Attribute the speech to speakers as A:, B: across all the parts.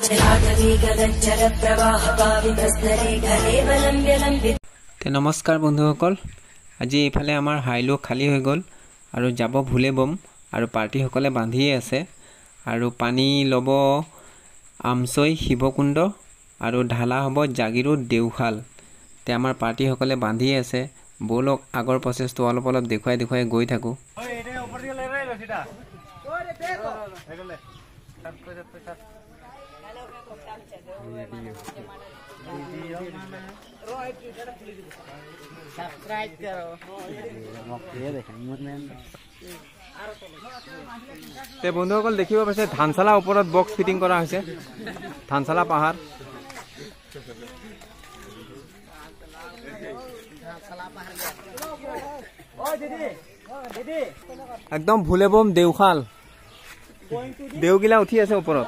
A: নমস্কাৰ বন্ধুসকল, আজি এইফালে আমাৰ হাইলো খালী হৈ গ'ল আৰু যাব ভুলে বম আৰু পাৰ্টিসকলে বান্ধিয়ে আছে আৰু পানী ল'ব আমচৈ শিৱকুণ্ড আৰু ঢালা হ'ব জাগিৰো দেউখাল। তে আমাৰ পাৰ্টিসকলে বান্ধিয়ে আছে। বলক আগৰ প্ৰচেছটো অলপ অলপ দেখুৱাই গৈ থাকোঁ।
B: सब्सक्राइब करो।
A: তে বন্ধুসকল দেখিব পাইছে ধানশালা ওপৰত বক্স ফিটিং কৰা হৈছে। ধানশালা পাহাৰ একদম ভুলে বম দেউখাল। দেউগিলা উঠি আছে ওপৰত।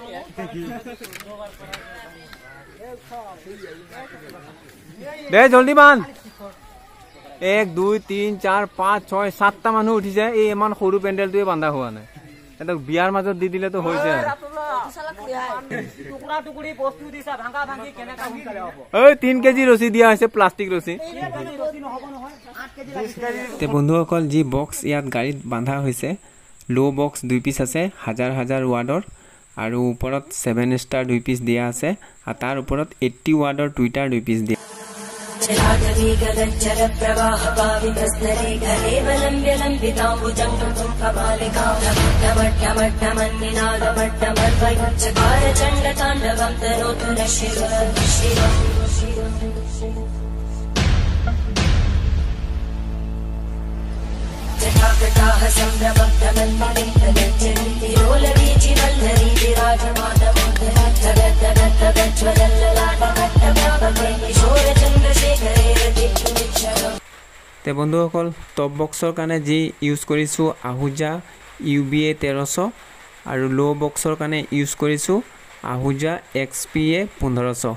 A: দে জলদি বান। 1 2 3 4 5 6 7টা মানুহ উঠিছে। এই ইমান সৰু পেণ্ডেলটোৱে বান্ধা হোৱা নাই। এটা বিয়াৰ মাজত দি দিলে তো হৈ যায়। ওই 3 কেজি ৰছী দিয়া হৈছে, প্লাষ্টিক ৰছী। তে বন্ধুসকল যি বক্স ইয়াত গাড়ীত বান্ধা হৈছে, লো বক্স 2 পিচ আছে 1000 ৱাৰ্ডৰ আৰু ওপৰত 7 ষ্টাৰ 2 পিচ দিয়া আছে আৰু তাৰ ওপৰত 80 ৱাৰ্ডৰ টুইটাৰ 2 পিচ দিয়া। তে বন্ধুসকল টপ বক্সৰ কাৰণে যি ইউজ কৰিছোঁ আহুজা UBA 1300 আৰু লো বক্সৰ কাৰণে ইউজ কৰিছোঁ আহুজা XPA 1500।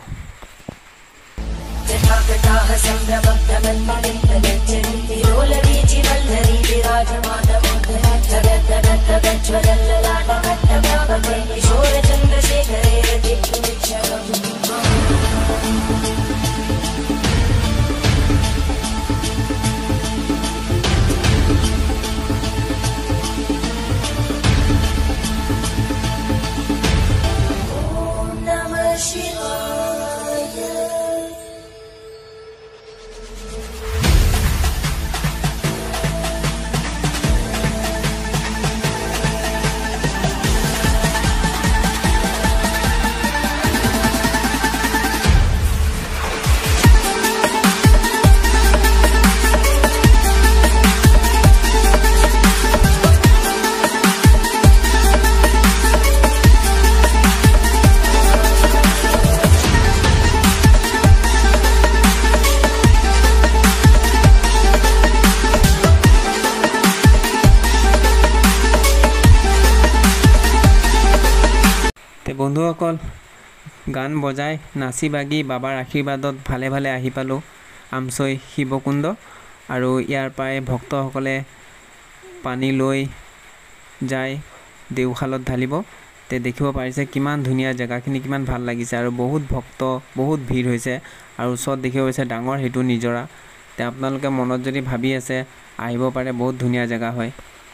A: বন্ধুসকল গান বজাই নাচি বাগি বাবাৰ আশীৰ্বাদত ভালে ভালে আহি পালোঁ আমচৈ শিৱকুণ্ড আৰু ইয়াৰ পৰাই ভক্তসকলে পানী লৈ যায় দেউখালত ঢালিব। তে দেখিব পাৰিছে কিমান ধুনীয়া জেগাখিনি, কিমান ভাল লাগিছে আৰু বহুত ভক্ত, বহুত ভিৰ হৈছে আৰু ওচৰত দেখিব পাইছে ডাঙৰ সেইটো নিজৰা। তে আপোনালোকে মনত যদি ভাবি আছে আহিব পাৰে, বহুত ধুনীয়া জেগা হয়।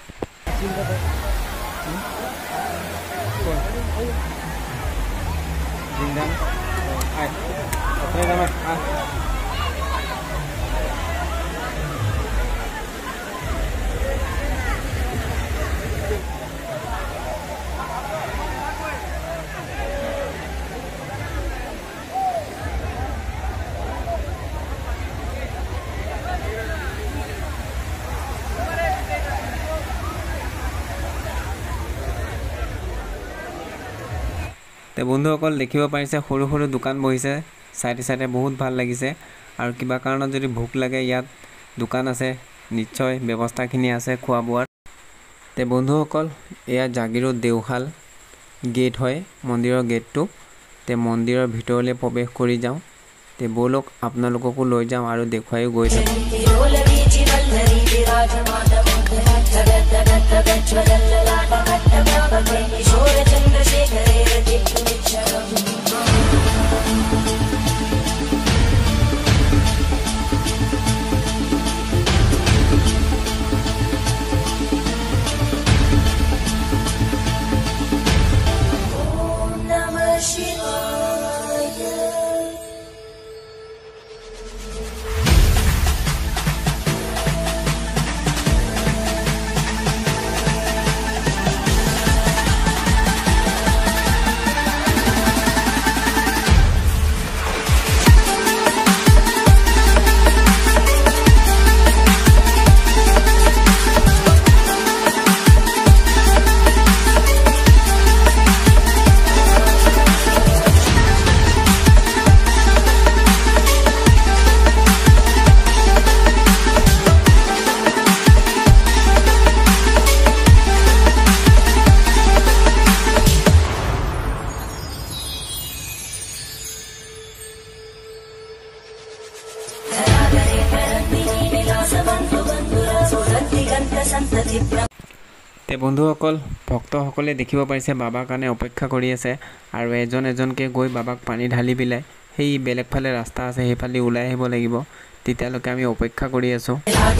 A: তে বন্ধুসকল দেখিব পাৰিছে সৰু সৰু দোকান বহিছে সাইডে সাইডে, বহুত ভাল লাগিছে আৰু কিবা কাৰণত যদি ভোক লাগে ইয়াত দোকান আছে, নিশ্চয় ব্যৱস্থাখিনি আছে খোৱা বোৱাৰ। তে বন্ধুসকল এয়া জাগিৰো দেউখাল গেট হয়, মন্দিৰৰ গেটটো। তে মন্দিৰৰ ভিতৰলৈ প্ৰৱেশ কৰি যাওঁ। তে বলক আপোনালোককো লৈ যাওঁ আৰু দেখুৱাইও গৈ থাকোঁ। Chन्द्रशेखरे তে বন্ধুসকল ভক্তসকলে দেখিব পাৰিছে বাবাৰ কাৰণে অপেক্ষা কৰি আছে আৰু এজন এজনকৈ গৈ বাবাক পানী ঢালি পেলাই সেই বেলেগ ফালে ৰাস্তা আছে সেইফালে ওলাই আহিব লাগিব তেতিয়ালৈকে আমি অপেক্ষা কৰি আছোঁ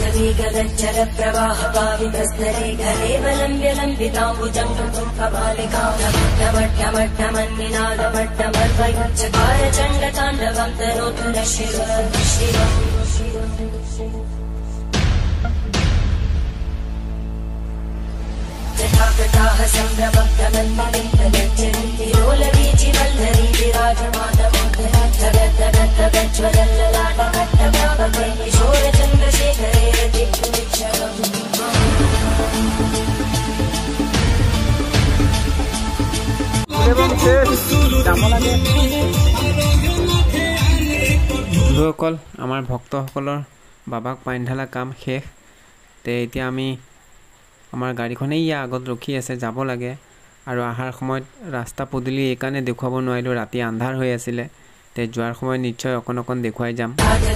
A: বন্ধুসকল আমাৰ ভক্তসকলৰ বাবাক পানী ঢালা কাম শেষ তে এতিয়া আমি আমাৰ গাড়ীখনে ইয়াৰ আগত ৰখি আছে যাব লাগে আৰু আহাৰ সময়ত ৰাস্তা পদূলি এইকাৰণে দেখুৱাব নোৱাৰিলোঁ ৰাতি আন্ধাৰ হৈ আছিলে তে যোৱাৰ সময়ত নিশ্চয় অকণ অকণ দেখুৱাই যাম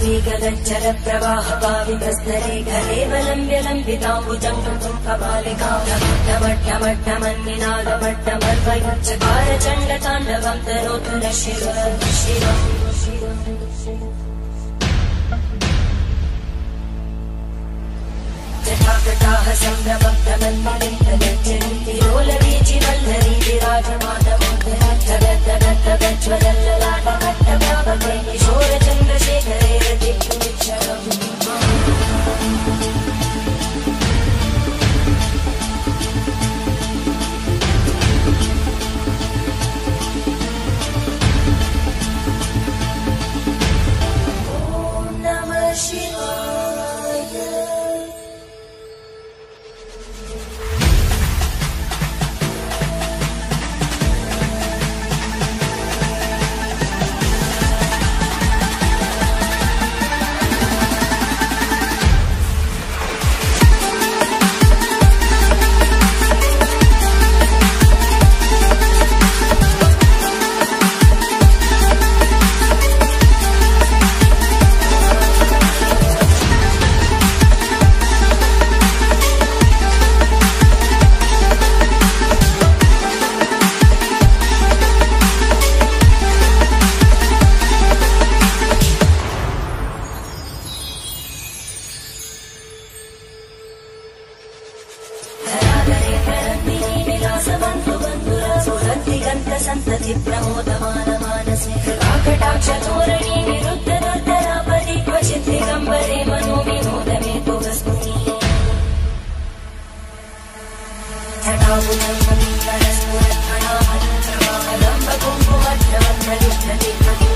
A: संतति प्रमोदमान मानसे कृपाकटाक्ष धोरणी विरुद्ध दुर्धरापदि क्वचित् दिगम्बरे मनो विनोदमे पुगस्मुनि जटाभुजं मन्दरस्फुरत्फणामलम्ब कुङ्कुमद्रवन्नलिष्ठति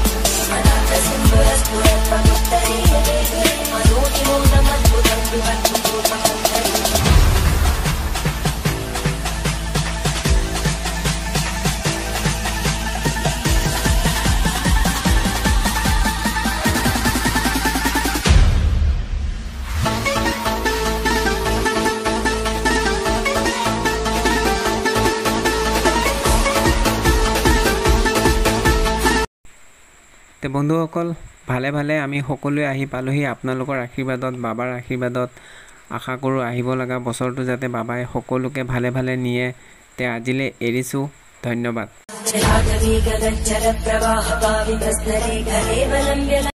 A: अनन्तसिन्धुरस्फुरत्पमुत्तरे मनोनिमोदमद्भुतं विवद्भुतोपमन्तरि তে বন্ধুসকল ভালে ভালে আমি সকলোৱে আহি পালোহি আপোনালোকৰ আশীৰ্বাদত বাবাৰ আশীৰ্বাদত আশা কৰোঁ আহিব লগা বছৰটো যাতে বাবাই সকলোকে ভালে ভালে নিয়ে তে আজিলৈ এৰিছোঁ ধন্যবাদ